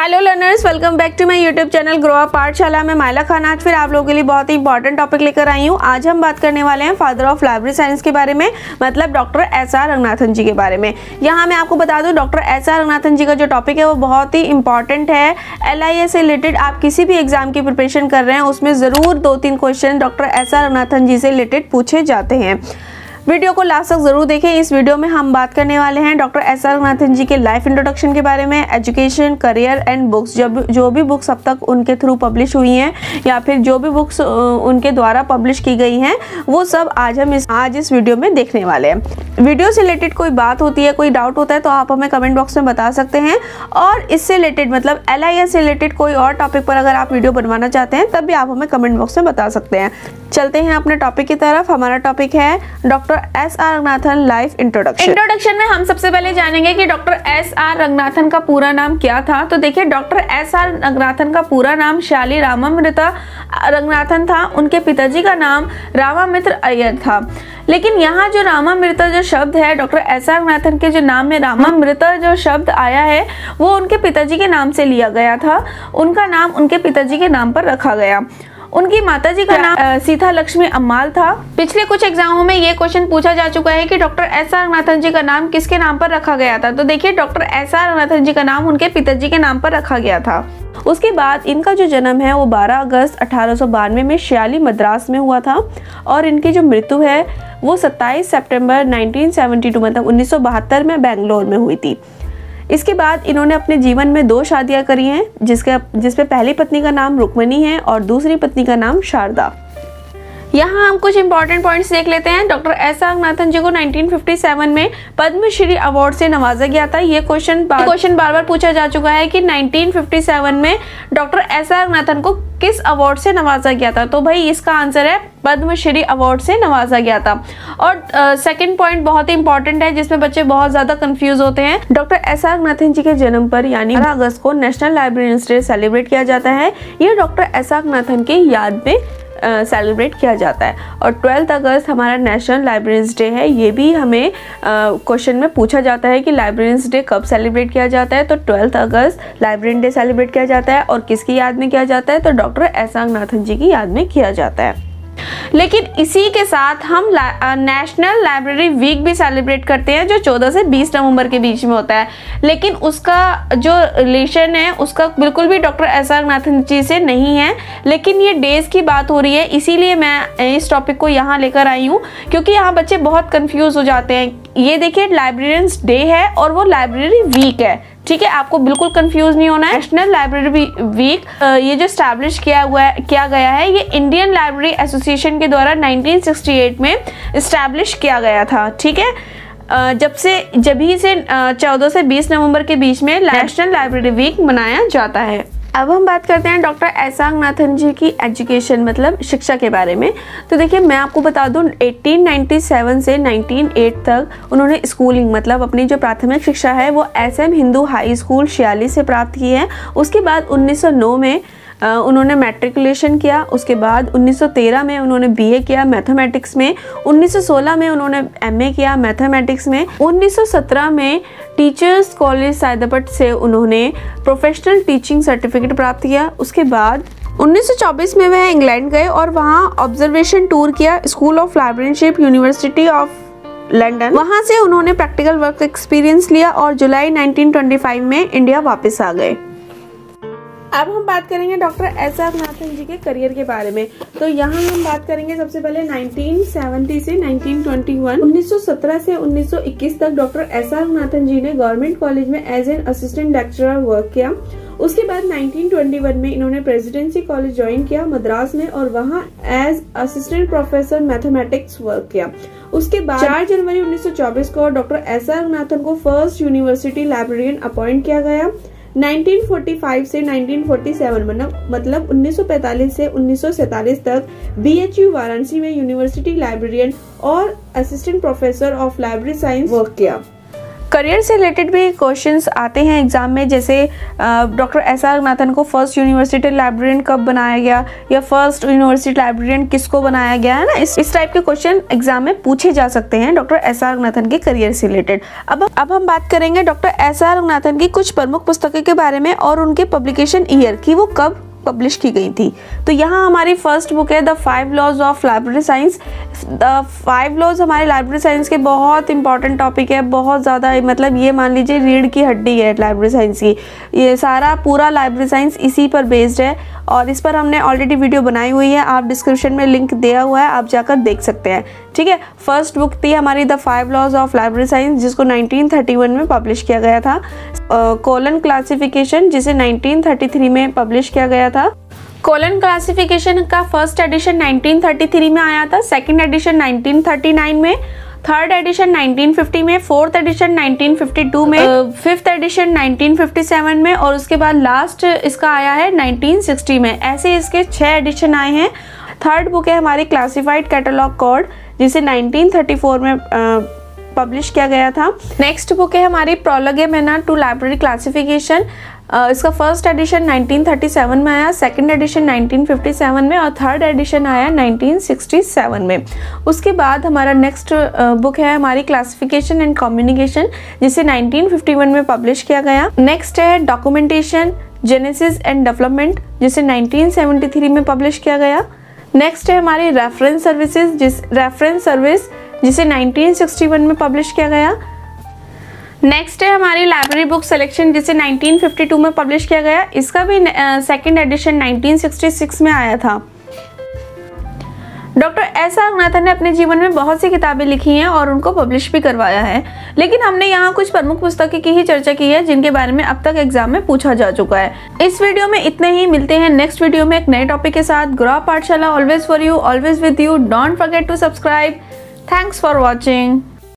Hello learners, welcome back to my YouTube channel grow up Pathshala में माइला खान आज फिर आप लोगों के लिए बहुत ही इंपॉर्टेंट टॉपिक लेकर आई हूँ। आज हम बात करने वाले हैं फादर ऑफ लाइब्रेरी साइंस के बारे में, मतलब डॉक्टर एस.आर. रंगनाथन जी के बारे में। यहाँ मैं आपको बता दूँ डॉक्टर एस.आर. रंगनाथन जी का जो टॉपिक है वो बहुत ही इंपॉर्टेंट है। LIS से रिलेटेड आप किसी भी एग्जाम की प्रिपरेशन कर रहे हैं उसमें ज़रूर 2-3 question doctor S R. Ranganathan ji से रिलेटेड पूछे जाते हैं। वीडियो को लास्ट तक जरूर देखें। इस वीडियो में हम बात करने वाले हैं डॉक्टर एस.आर. रंगनाथन जी के लाइफ इंट्रोडक्शन के बारे में, एजुकेशन, करियर एंड बुक्स। जो भी बुक्स अब तक उनके थ्रू पब्लिश हुई हैं या फिर जो भी बुक्स उनके द्वारा पब्लिश की गई हैं वो सब आज इस वीडियो में देखने वाले हैं। वीडियो से रिलेटेड कोई बात होती है, कोई डाउट होता है तो आप हमें कमेंट बॉक्स में बता सकते हैं। और इससे रिलेटेड मतलब LIS से रिलेटेड कोई और टॉपिक पर अगर आप वीडियो बनवाना चाहते हैं तब भी आप हमें कमेंट बॉक्स में बता सकते हैं। चलते हैं अपने टॉपिक की तरफ। हमारा टॉपिक है doctor S R. Ranganathan life introduction में हम सबसे पहले जानेंगे कि डॉक्टर एस.आर. रंगनाथन का पूरा नाम क्या था। तो देखिए, डॉक्टर एस.आर. रंगनाथन का पूरा नाम श्याली रामामृता रंगनाथन था। उनके पिताजी का नाम रामामित्र अय्यर था। लेकिन यहाँ जो रामामृता जो शब्द है, डॉक्टर एस.आर. रंगनाथन के जो नाम में रामामृता जो शब्द आया है वो उनके पिताजी के नाम से लिया गया था। उनका नाम उनके पिताजी के नाम पर रखा गया। उनकी माताजी का नाम सीता लक्ष्मी अम्माल था। पिछले कुछ एग्जामों में ये क्वेश्चन पूछा जा चुका है कि डॉक्टर एस.आर. रंगनाथन जी का नाम किसके नाम पर रखा गया था। तो देखिए, डॉक्टर एस.आर. रंगनाथन जी का नाम उनके पिताजी के नाम पर रखा गया था। उसके बाद इनका जो जन्म है वो 12 अगस्त 1892 में श्याली मद्रास में हुआ था और इनकी जो मृत्यु है वो 27 सितंबर 1972 मतलब 1972 में बेंगलोर में हुई थी। इसके बाद इन्होंने अपने जीवन में 2 शादियां करी हैं, जिसमें पहली पत्नी का नाम रुक्मणी है और दूसरी पत्नी का नाम शारदा। यहाँ हम कुछ इंपॉर्टेंट पॉइंट्स देख लेते हैं। Doctor S R. रंगनाथन जी को 1957 में पद्मश्री अवार्ड से नवाजा गया था। ये क्वेश्चन बार बार पूछा जा चुका है कि 1957 में डॉक्टर एस.आर. रंगनाथन को किस अवार्ड से नवाजा गया था। तो भाई इसका आंसर है पद्मश्री अवार्ड से नवाजा गया था। और सेकंड पॉइंट बहुत ही इंपॉर्टेंट है जिसमें बच्चे बहुत ज्यादा कंफ्यूज होते हैं। Doctor S R. रंगनाथन जी के जन्म पर यानी 12 अगस्त को नेशनल लाइब्रेरियंस डे सेलिब्रेट किया जाता है। ये डॉक्टर एस.आर. रंगनाथन की याद में सेलिब्रेट किया जाता है। और 12 अगस्त हमारा नेशनल लाइब्रेरियंस डे है। ये भी हमें क्वेश्चन में पूछा जाता है कि लाइब्रेरियंस डे कब सेलिब्रेट किया जाता है। तो 12 अगस्त लाइब्रेरियन डे सेलिब्रेट किया जाता है। और किसकी याद में किया जाता है? तो डॉक्टर एस.आर. रंगनाथन जी की याद में किया जाता है। लेकिन इसी के साथ हम नेशनल लाइब्रेरी वीक भी सेलिब्रेट करते हैं जो 14 से 20 नवंबर के बीच में होता है। लेकिन उसका जो रिलेशन है उसका बिल्कुल भी डॉक्टर एस.आर. रंगनाथन जी से नहीं है। लेकिन ये डेज की बात हो रही है, इसीलिए मैं इस टॉपिक को यहाँ लेकर आई हूँ क्योंकि यहाँ बच्चे बहुत कंफ्यूज हो जाते हैं। ये देखिए, लाइब्रेरियंस डे है और वो लाइब्रेरी वीक है। ठीक है, आपको बिल्कुल कंफ्यूज नहीं होना है। नेशनल लाइब्रेरी वीक ये जो स्टैब्लिश किया गया है ये इंडियन लाइब्रेरी एसोसिएशन के द्वारा 1968 में स्टैब्लिश किया गया था। ठीक है, जब से 14 से 20 नवंबर के बीच में नेशनल लाइब्रेरी वीक मनाया जाता है। अब हम बात करते हैं डॉक्टर एस.आर. रंगनाथन जी की एजुकेशन मतलब शिक्षा के बारे में। तो देखिए, मैं आपको बता दूं 1897 से 1908 तक उन्होंने स्कूलिंग मतलब अपनी जो प्राथमिक शिक्षा है वो SM Hindu high school Shiyali से प्राप्त की है। उसके बाद 1909 में उन्होंने मैट्रिकुलेशन किया। उसके बाद 1913 में उन्होंने BA किया मैथमेटिक्स में। 1916 में उन्होंने MA किया मैथमेटिक्स में। 1917 में टीचर्स कॉलेज सैदापट से उन्होंने प्रोफेशनल टीचिंग सर्टिफिकेट प्राप्त किया। उसके बाद 1924 में वह इंग्लैंड गए और वहाँ ऑब्जर्वेशन टूर किया school of librarianship university of London. वहाँ से उन्होंने प्रैक्टिकल वर्क एक्सपीरियंस लिया और जुलाई 1925 में इंडिया वापस आ गए। अब हम बात करेंगे डॉक्टर एस.आर. रंगनाथन जी के करियर के बारे में। तो यहाँ हम बात करेंगे सबसे पहले 1970 से 1921 1917 से 1921 तक डॉक्टर एस.आर. रंगनाथन जी ने गवर्नमेंट कॉलेज में as an assistant lecturer work किया। उसके बाद 1921 में इन्होंने प्रेसिडेंसी कॉलेज ज्वाइन किया मद्रास में और वहाँ as assistant professor mathematics work किया। उसके बाद 4 जनवरी 1924 को डॉक्टर एस.आर. रंगनाथन को फर्स्ट यूनिवर्सिटी लाइब्रेरियन अपॉइंट किया गया। 1945 से 1947 मतलब 1945 से 1947 तक BHU वाराणसी में यूनिवर्सिटी लाइब्रेरियन और assistant professor of library science work किया। करियर से रिलेटेड भी क्वेश्चंस आते हैं एग्जाम में, जैसे डॉक्टर एसआर रंगनाथन को फर्स्ट यूनिवर्सिटी लाइब्रेरियन कब बनाया गया, या फर्स्ट यूनिवर्सिटी लाइब्रेरियन किसको बनाया गया है ना, इस टाइप के क्वेश्चन एग्जाम में पूछे जा सकते हैं डॉक्टर एसआर रंगनाथन के करियर से रिलेटेड। अब हम बात करेंगे डॉक्टर एसआर रंगनाथन की कुछ प्रमुख पुस्तकों के बारे में और उनके पब्लिकेशन ईयर की वो कब पब्लिश की गई थी। तो यहाँ हमारी फर्स्ट बुक है the 5 laws of library science. The 5 laws हमारे लाइब्रेरी साइंस के बहुत इंपॉर्टेंट टॉपिक है, बहुत ज़्यादा, मतलब ये मान लीजिए रीढ़ की हड्डी है लाइब्रेरी साइंस की। ये सारा पूरा लाइब्रेरी साइंस इसी पर बेस्ड है और इस पर हमने ऑलरेडी वीडियो बनाई हुई है, आप डिस्क्रिप्शन में लिंक दिया हुआ है, आप जाकर देख सकते हैं। ठीक है, फर्स्ट बुक थी हमारी the 5 laws of library science, जिसको 1931 में पब्लिश किया गया था। कोलन क्लासिफिकेशन, जिसे 1933 में पब्लिश किया गया था। कोलन क्लासिफिकेशन का फर्स्ट एडिशन 1933 में आया था, सेकंड एडिशन 1939 में, थर्ड एडिशन 1950 में, फोर्थ एडिशन 1952 में, फिफ्थ एडिशन 1957 में और उसके बाद लास्ट इसका आया है 1960 में। ऐसे इसके 6 एडिशन आए हैं। थर्ड बुक है हमारी क्लासिफाइड कैटलॉग कोड, जिसे 1934 में पब्लिश किया गया था। नेक्स्ट बुक है हमारी प्रोलोगेमेना टू लाइब्रेरी क्लासिफिकेशन। इसका फर्स्ट एडिशन 1937 में आया, सेकंड एडिशन 1957 में और थर्ड एडिशन आया 1967 में। उसके बाद हमारा नेक्स्ट बुक है हमारी क्लासिफिकेशन एंड कम्युनिकेशन, जिसे 1951 में पब्लिश किया गया। नेक्स्ट है डॉक्यूमेंटेशन जेनेसिस एंड डेवलपमेंट, जिसे 1973 में पब्लिश किया गया। नेक्स्ट है हमारी रेफरेंस सर्विस, जिसे 1961 में पब्लिश किया गया। नेक्स्ट है हमारी लाइब्रेरी बुक सिलेक्शन, जिसे 1952 में पब्लिश किया गया। इसका भी सेकंड एडिशन 1966 में आया था। डॉक्टर एसआर रंगनाथन ने अपने जीवन में बहुत सी किताबें लिखी हैं और उनको पब्लिश भी करवाया है, लेकिन हमने यहाँ कुछ प्रमुख पुस्तकें की ही चर्चा की है जिनके बारे में अब तक एग्जाम में पूछा जा चुका है। इस वीडियो में इतने ही, मिलते हैं नेक्स्ट वीडियो में एक नए टॉपिक के साथ। Grow up Pathshala, always for you, always with you. Don't forget to subscribe. Thanks for watching.